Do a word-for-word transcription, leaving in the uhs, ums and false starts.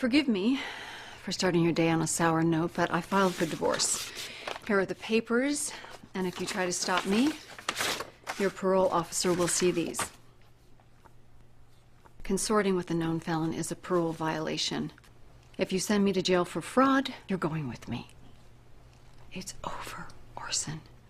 Forgive me for starting your day on a sour note, but I filed for divorce. Here are the papers, and if you try to stop me, your parole officer will see these. Consorting with a known felon is a parole violation. If you send me to jail for fraud, you're going with me. It's over, Orson.